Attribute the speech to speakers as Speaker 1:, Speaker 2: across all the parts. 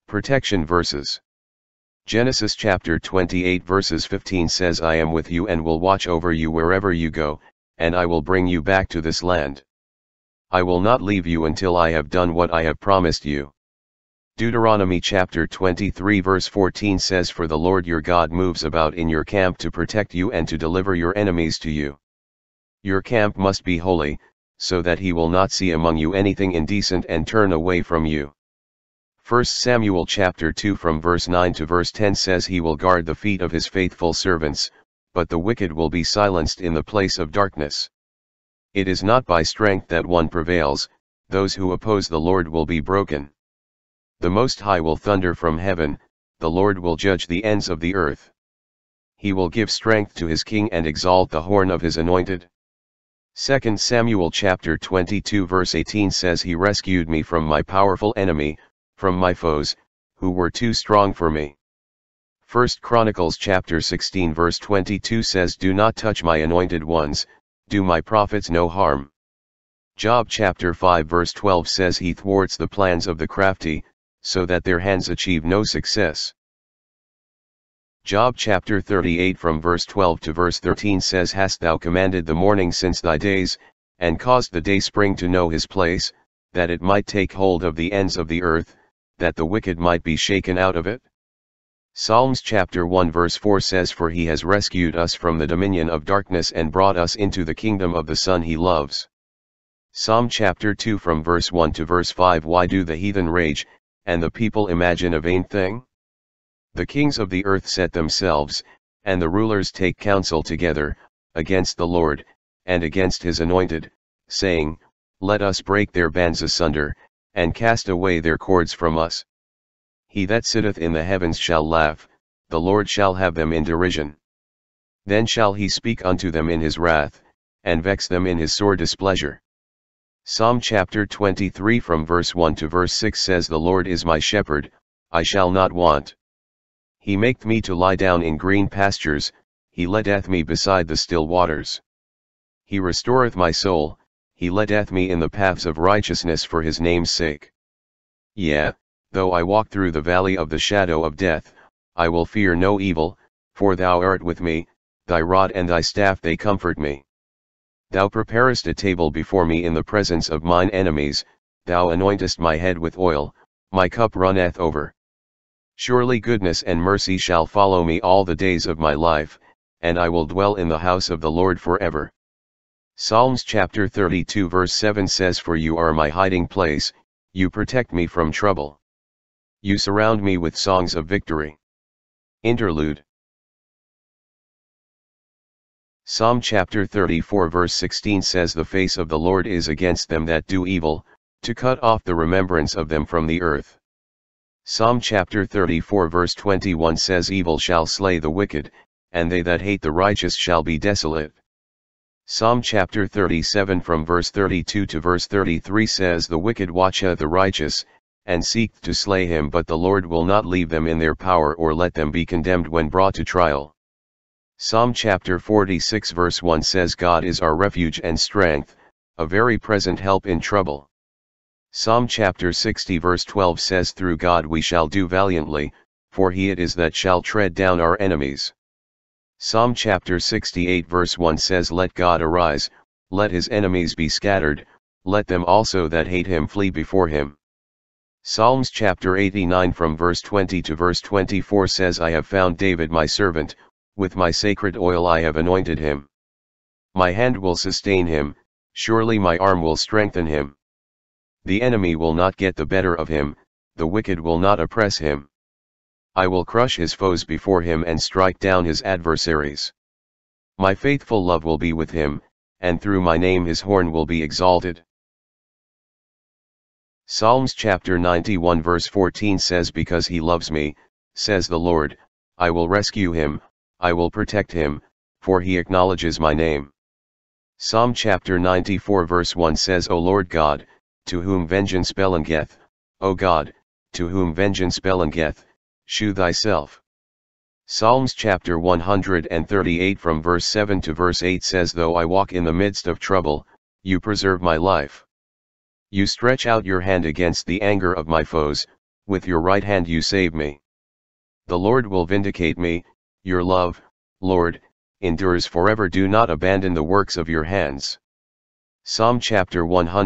Speaker 1: Protection verses. Genesis chapter 28 verses 15 says, I am with you and will watch over you wherever you go, and I will bring you back to this land. I will not leave you until I have done what I have promised you. Deuteronomy chapter 23 verse 14 says, For the Lord your God moves about in your camp to protect you and to deliver your enemies to you. Your camp must be holy, so that he will not see among you anything indecent and turn away from you. 1 Samuel chapter 2 from verse 9 to verse 10 says, He will guard the feet of his faithful servants, but the wicked will be silenced in the place of darkness. It is not by strength that one prevails, those who oppose the Lord will be broken. The Most High will thunder from heaven, the Lord will judge the ends of the earth. He will give strength to his king and exalt the horn of his anointed. 2 Samuel chapter 22 verse 18 says, He rescued me from my powerful enemy, from my foes, who were too strong for me. 1 Chronicles chapter 16 verse 22 says, Do not touch my anointed ones, do my prophets no harm. Job chapter 5 verse 12 says, He thwarts the plans of the crafty, so that their hands achieve no success. Job chapter 38 from verse 12 to verse 13 says, Hast thou commanded the morning since thy days, and caused the dayspring to know his place, that it might take hold of the ends of the earth, that the wicked might be shaken out of it? Psalms chapter 1 verse 4 says, For he has rescued us from the dominion of darkness and brought us into the kingdom of the Son he loves. Psalm chapter 2 from verse 1 to verse 5, Why do the heathen rage, and the people imagine a vain thing? The kings of the earth set themselves, and the rulers take counsel together, against the Lord, and against his anointed, saying, Let us break their bands asunder, and cast away their cords from us. He that sitteth in the heavens shall laugh, the Lord shall have them in derision. Then shall he speak unto them in his wrath, and vex them in his sore displeasure. Psalm chapter 23 from verse 1 to verse 6 says, The Lord is my shepherd, I shall not want. He maketh me to lie down in green pastures, he leadeth me beside the still waters. He restoreth my soul, he leadeth me in the paths of righteousness for his name's sake. Yea, though I walk through the valley of the shadow of death, I will fear no evil, for thou art with me, thy rod and thy staff they comfort me. Thou preparest a table before me in the presence of mine enemies, thou anointest my head with oil, my cup runneth over. Surely goodness and mercy shall follow me all the days of my life, and I will dwell in the house of the Lord forever. Psalms chapter 32 verse 7 says, For you are my hiding place, you protect me from trouble. You surround me with songs of victory. Interlude. Psalm chapter 34 verse 16 says, The face of the Lord is against them that do evil, to cut off the remembrance of them from the earth. Psalm chapter 34 verse 21 says, Evil shall slay the wicked, and they that hate the righteous shall be desolate. Psalm chapter 37 from verse 32 to verse 33 says, The wicked watcheth the righteous, and seeketh to slay him, but the Lord will not leave them in their power or let them be condemned when brought to trial. Psalm chapter 46 verse 1 says, God is our refuge and strength, a very present help in trouble. Psalm chapter 60 verse 12 says, Through God we shall do valiantly, for he it is that shall tread down our enemies. Psalm chapter 68 verse 1 says, Let God arise, let his enemies be scattered, let them also that hate him flee before him. Psalms chapter 89 from verse 20 to verse 24 says, I have found David my servant, with my sacred oil I have anointed him. My hand will sustain him, surely my arm will strengthen him. The enemy will not get the better of him, the wicked will not oppress him. I will crush his foes before him and strike down his adversaries. My faithful love will be with him, and through my name his horn will be exalted. Psalms chapter 91 verse 14 says, Because he loves me, says the Lord, I will rescue him, I will protect him, for he acknowledges my name. Psalm chapter 94 verse 1 says, O Lord God, to whom vengeance belongeth, O God, to whom vengeance belongeth, shew thyself. Psalms chapter 138 from verse 7 to verse 8 says, Though I walk in the midst of trouble, you preserve my life. You stretch out your hand against the anger of my foes, with your right hand you save me. The Lord will vindicate me, your love, Lord, endures forever. Do not abandon the works of your hands. Psalm chapter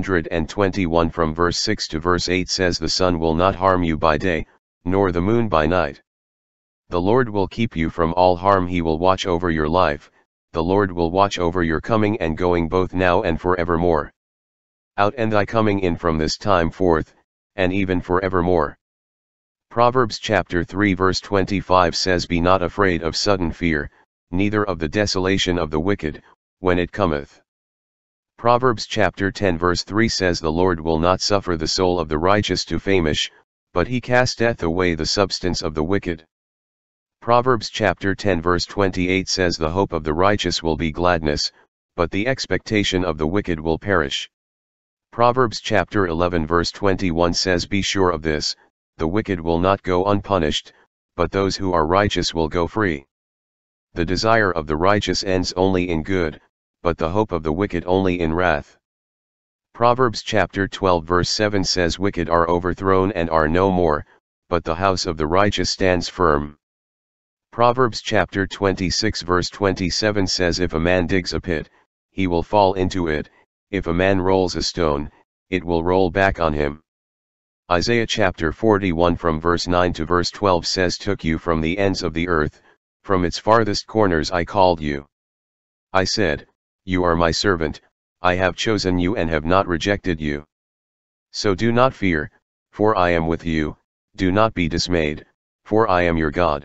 Speaker 1: 121 from verse 6 to verse 8 says, the sun will not harm you by day, nor the moon by night. The Lord will keep you from all harm. He will watch over your life. The Lord will watch over your coming and going both now and forevermore. Out and thy coming in from this time forth, and even forevermore. Proverbs chapter 3 verse 25 says, be not afraid of sudden fear, neither of the desolation of the wicked, when it cometh. Proverbs chapter 10 verse 3 says, the Lord will not suffer the soul of the righteous to famish, but he casteth away the substance of the wicked. Proverbs chapter 10 verse 28 says, the hope of the righteous will be gladness, but the expectation of the wicked will perish. Proverbs chapter 11 verse 21 says, be sure of this, the wicked will not go unpunished, but those who are righteous will go free. The desire of the righteous ends only in good, but the hope of the wicked only in wrath. Proverbs chapter 12 verse 7 says, wicked are overthrown and are no more, but the house of the righteous stands firm. Proverbs chapter 26 verse 27 says, if a man digs a pit, he will fall into it, if a man rolls a stone, it will roll back on him. Isaiah chapter 41 from verse 9 to verse 12 says, took you from the ends of the earth, from its farthest corners I called you. I said, you are my servant, I have chosen you and have not rejected you. So do not fear, for I am with you, do not be dismayed, for I am your God.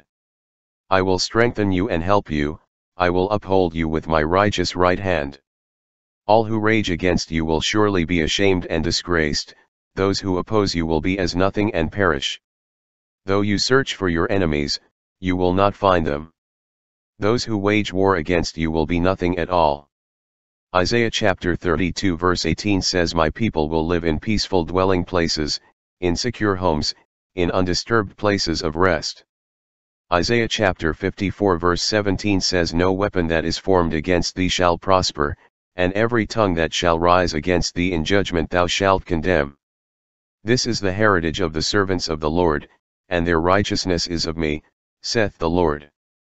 Speaker 1: I will strengthen you and help you, I will uphold you with my righteous right hand. All who rage against you will surely be ashamed and disgraced, those who oppose you will be as nothing and perish. Though you search for your enemies, you will not find them. Those who wage war against you will be nothing at all. Isaiah chapter 32 verse 18 says, my people will live in peaceful dwelling places, in secure homes, in undisturbed places of rest. Isaiah chapter 54 verse 17 says, no weapon that is formed against thee shall prosper, and every tongue that shall rise against thee in judgment thou shalt condemn. This is the heritage of the servants of the Lord, and their righteousness is of me, saith the Lord.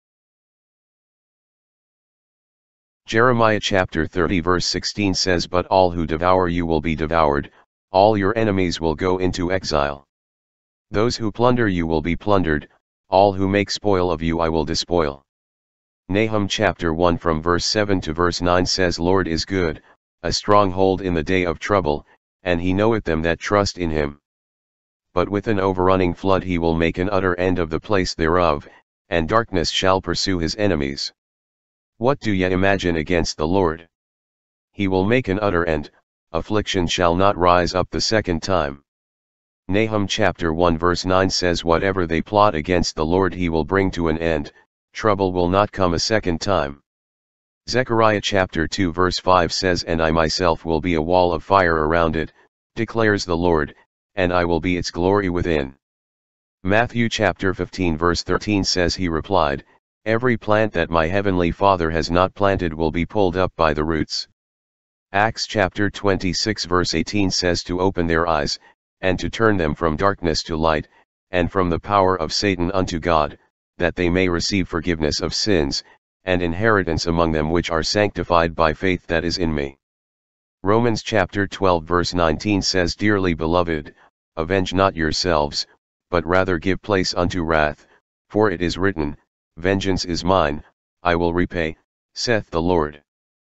Speaker 1: Jeremiah chapter 30 verse 16 says, but all who devour you will be devoured, all your enemies will go into exile. Those who plunder you will be plundered, all who make spoil of you I will despoil. Nahum chapter 1 from verse 7 to verse 9 says, Lord is good, a stronghold in the day of trouble, and he knoweth them that trust in him. But with an overrunning flood he will make an utter end of the place thereof, and darkness shall pursue his enemies. What do ye imagine against the Lord? He will make an utter end, affliction shall not rise up the second time. Nahum chapter 1 verse 9 says, whatever they plot against the Lord he will bring to an end, trouble will not come a second time. Zechariah chapter 2 verse 5 says, and I myself will be a wall of fire around it, declares the Lord, and I will be its glory within. Matthew chapter 15 verse 13 says, he replied, every plant that my heavenly Father has not planted will be pulled up by the roots. Acts chapter 26 verse 18 says, to open their eyes, and to turn them from darkness to light, and from the power of Satan unto God, that they may receive forgiveness of sins, and inheritance among them which are sanctified by faith that is in me. Romans chapter 12 verse 19 says, dearly beloved, avenge not yourselves, but rather give place unto wrath, for it is written, vengeance is mine, I will repay, saith the Lord.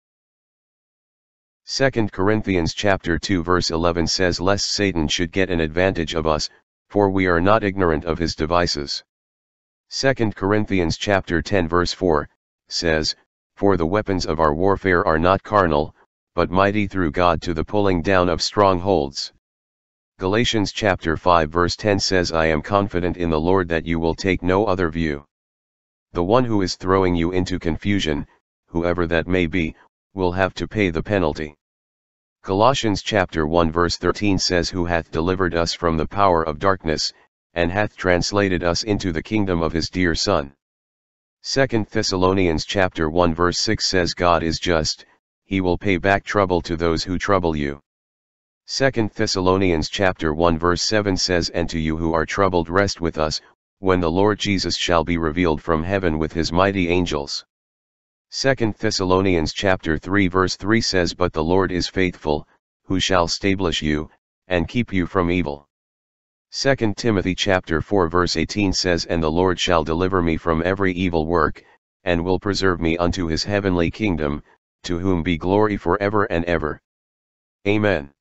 Speaker 1: 2 Corinthians chapter 2 verse 11 says, lest Satan should get an advantage of us, for we are not ignorant of his devices. 2 Corinthians chapter 10 verse 4, says, for the weapons of our warfare are not carnal, but mighty through God to the pulling down of strongholds. Galatians chapter 5 verse 10 says, I am confident in the Lord that you will take no other view. The one who is throwing you into confusion, whoever that may be, will have to pay the penalty. Colossians chapter 1 verse 13 says, who hath delivered us from the power of darkness, and hath translated us into the kingdom of his dear Son. 2 Thessalonians chapter 1 verse 6 says, God is just, he will pay back trouble to those who trouble you. 2 Thessalonians chapter 1 verse 7 says, "And to you who are troubled rest with us, when the Lord Jesus shall be revealed from heaven with his mighty angels." 2 Thessalonians chapter 3 verse 3 says, "But the Lord is faithful, who shall establish you, and keep you from evil." 2 Timothy chapter 4 verse 18 says, "And the Lord shall deliver me from every evil work, and will preserve me unto his heavenly kingdom, to whom be glory forever and ever. Amen."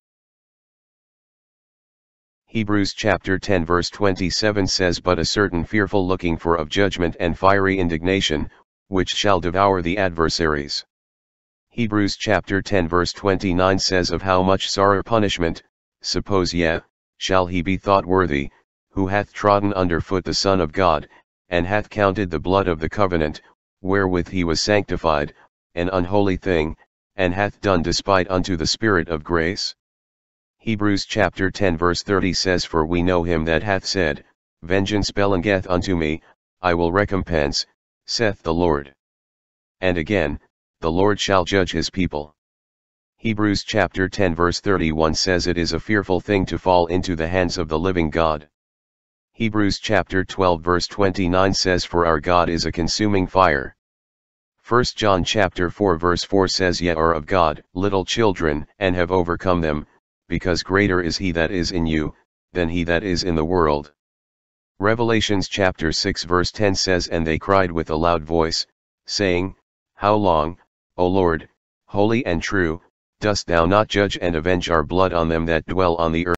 Speaker 1: Hebrews chapter 10 verse 27 says, "But a certain fearful looking for of judgment and fiery indignation, which shall devour the adversaries." Hebrews chapter 10 verse 29 says, "Of how much sorrow punishment, suppose ye, shall he be thought worthy, who hath trodden under foot the Son of God, and hath counted the blood of the covenant, wherewith he was sanctified, an unholy thing, and hath done despite unto the Spirit of grace?" Hebrews chapter 10 verse 30 says, "For we know him that hath said, Vengeance belongeth unto me, I will recompense, saith the Lord. And again, the Lord shall judge his people." Hebrews chapter 10 verse 31 says, "It is a fearful thing to fall into the hands of the living God." Hebrews chapter 12 verse 29 says, "For our God is a consuming fire." 1 John chapter 4 verse 4 says, "Ye are of God, little children, and have overcome them, because greater is he that is in you, than he that is in the world." Revelations chapter 6 verse 10 says, "And they cried with a loud voice, saying, How long, O Lord, holy and true, dost thou not judge and avenge our blood on them that dwell on the earth?"